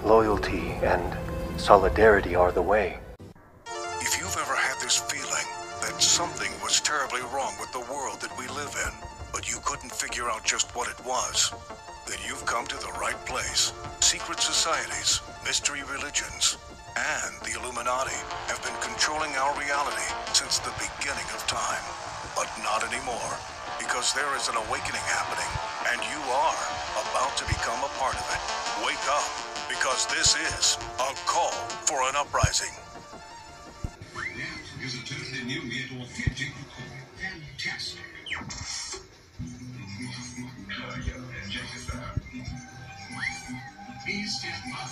loyalty, and solidarity are the way. If you've ever had this feeling that something was terribly wrong with the world that we live in, but you couldn't figure out just what it was, then you've come to the right place. Secret societies, mystery religions, and the Illuminati have been controlling our reality since the beginning of time. But not anymore, because there is an awakening happening, and you are about to become a part of it. Wake up, because this is a call for an uprising. That is a totally new yet authentic fantastic. Check this out. Please stand by.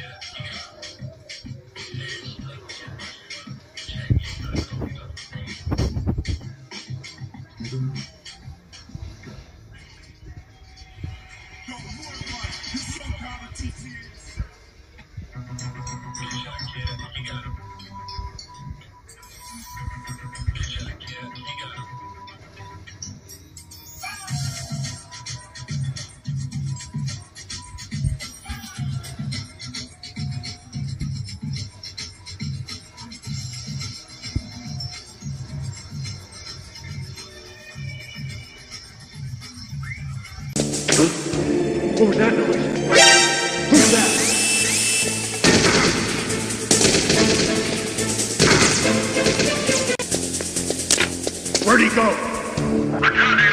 What was that noise? Who's that? Where'd he go?